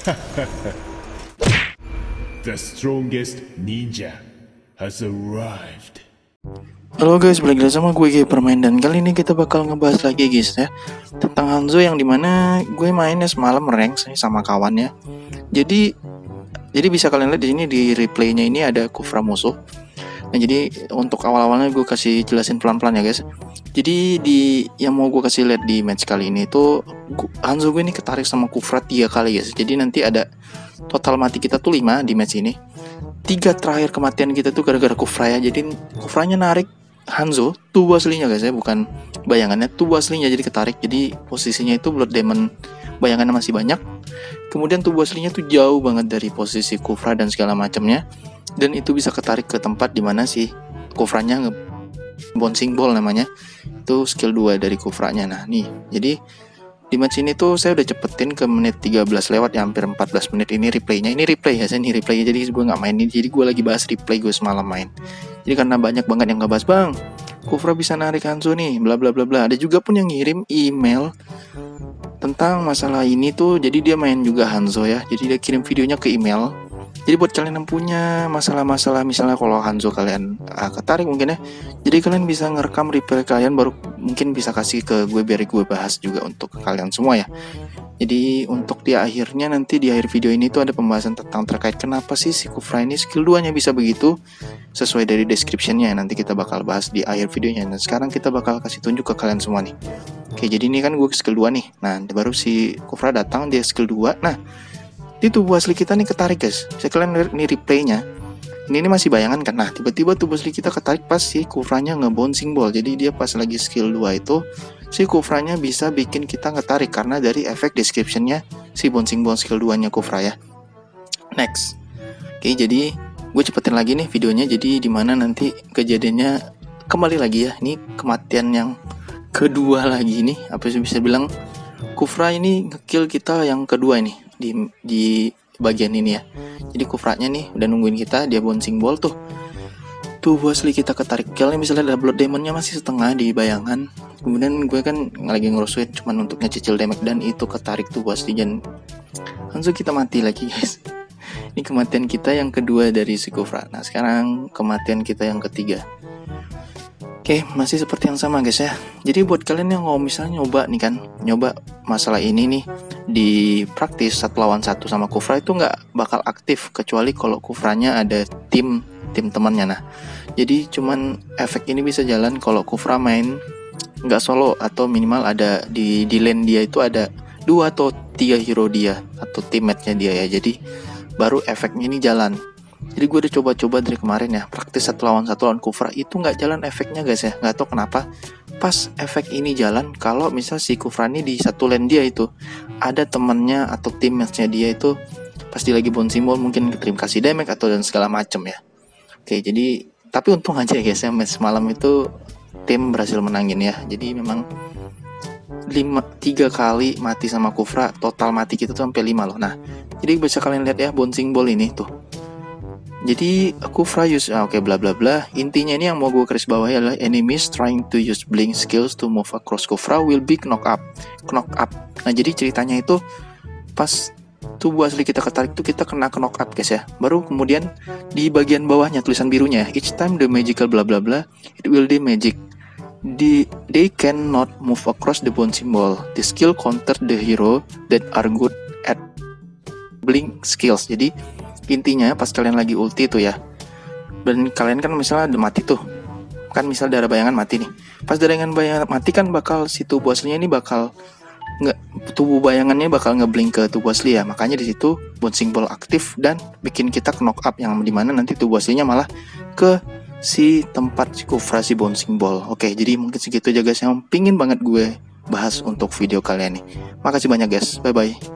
The strongest ninja has arrived. Halo guys, balik lagi sama gue Permain, dan kali ini kita bakal ngebahas lagi guys ya tentang Hanzo, yang dimana gue mainnya semalam rank sama kawan ya. Jadi bisa kalian lihat di sini di replaynya ini ada Kufra musuh. Nah jadi untuk awal-awalnya gue kasih jelasin pelan-pelan ya guys. Jadi yang mau gue kasih lihat di match kali ini itu Hanzo gue ini ketarik sama Kufra 3 kali guys. Jadi nanti ada total mati kita tuh 5 di match ini. 3 terakhir kematian kita tuh gara-gara Kufra ya. Jadi Kufranya narik Hanzo, tubuh aslinya guys ya, bukan bayangannya, tubuh aslinya jadi ketarik. Jadi posisinya itu Blood Demon bayangannya masih banyak. Kemudian tubuh aslinya tuh jauh banget dari posisi Kufra dan segala macamnya. Dan itu bisa ketarik ke tempat dimana si Kufranya bouncing ball namanya. Itu skill 2 dari Kufranya. Nah nih, jadi di match ini tuh saya udah cepetin ke menit 13 lewat ya, hampir 14 menit ini replaynya. Ini replay ya, saya ini replaynya, jadi gue gak main ini. Jadi gue lagi bahas replay gue semalam main. Jadi karena banyak banget yang ngebahas, bang Kufra bisa narik Hanzo nih, bla bla bla bla. Ada juga pun yang ngirim email tentang masalah ini tuh. Jadi dia main juga Hanzo ya. Jadi dia kirim videonya ke email. Jadi buat kalian yang punya masalah-masalah, misalnya kalau Hanzo kalian ketarik mungkin ya, jadi kalian bisa ngerekam replay kalian, baru mungkin bisa kasih ke gue biar gue bahas juga untuk kalian semua ya. Jadi untuk di akhirnya nanti di akhir video ini tuh ada pembahasan tentang terkait kenapa sih si Kufra ini skill 2 nya bisa begitu, sesuai dari description-nya. Nanti kita bakal bahas di akhir videonya. Dan sekarang kita bakal kasih tunjuk ke kalian semua nih. Oke, jadi ini kan gue skill 2 nih. Nah baru si Kufra datang, dia skill 2. Nah di tubuh asli kita nih ketarik guys. Bisa kalian lihat nih replaynya. Ini masih bayangan kan. Nah tiba-tiba tubuh asli kita ketarik pas si Kufranya nge-bouncing ball. Jadi dia pas lagi skill 2 itu, si Kufranya bisa bikin kita ngetarik karena dari efek descriptionnya si bouncing ball skill 2 nya Kufra ya. Next. Oke, jadi gue cepetin lagi nih videonya. Jadi dimana nanti kejadiannya kembali lagi ya. Ini kematian yang kedua lagi nih. Apa sih bisa bilang, Kufra ini ngekill kita yang kedua nih di bagian ini ya. Jadi Kufranya nih udah nungguin kita, dia bouncing ball tuh. Tubuh asli kita ketarik killnya, misalnya ada Blood Demonnya masih setengah di bayangan. Kemudian gue kan lagi ngerusuin cuman untuk ngecicil damage, dan itu ketarik tubuh asli, dan langsung kita mati lagi guys. Ini kematian kita yang kedua dari si Kufra. Nah sekarang kematian kita yang ketiga. Oke, masih seperti yang sama guys ya. Jadi buat kalian yang mau misalnya nyoba masalah ini nih di praktis 1 lawan 1 sama Kufra, itu nggak bakal aktif kecuali kalau Kufranya ada tim temannya. Nah jadi cuman efek ini bisa jalan kalau Kufra main nggak solo, atau minimal ada di lane dia itu ada 2 atau 3 hero dia atau teammate-nya dia ya. Jadi baru efeknya ini jalan. Jadi gue udah coba-coba dari kemarin ya, praktis 1 lawan 1 lawan Kufra itu nggak jalan efeknya guys ya. Nggak tahu kenapa pas efek ini jalan kalau misal si Kufra ini di satu lane dia itu ada temennya atau teammates-nya dia itu pas dia lagi bouncing ball mungkin terima kasih damage atau dan segala macem ya. Oke, jadi tapi untung aja guys ya, match malam itu tim berhasil menangin ya. Jadi memang 3 kali mati sama Kufra, total mati kita tuh sampai 5 loh. Nah jadi bisa kalian lihat ya bouncing ball ini tuh. Jadi Kufra use oke bla bla bla. Intinya ini yang mau gue garis bawahi adalah enemies trying to use blink skills to move across Kufra will be knock up. Nah jadi ceritanya itu pas tubuh asli kita ketarik tuh kita kena knock up guys ya. Baru kemudian di bagian bawahnya tulisan birunya, each time the magical bla bla bla it will do magic. They cannot move across the bouncing ball. The skill counter the hero that are good at blink skills. Jadi intinya pas kalian lagi ulti tuh ya, dan kalian kan misalnya udah mati tuh kan, misal darah bayangan mati nih, pas darah bayangan mati kan bakal si tubuh aslinya ini bakal tubuh bayangannya bakal ngeblink ke tubuh asli ya. Makanya di situ bouncing ball aktif dan bikin kita knock up, yang dimana nanti tubuh aslinya malah ke si tempat si Kufra si bouncing ball. Oke, jadi mungkin segitu aja guys yang pingin banget gue bahas untuk video kalian nih. Makasih banyak guys, bye bye.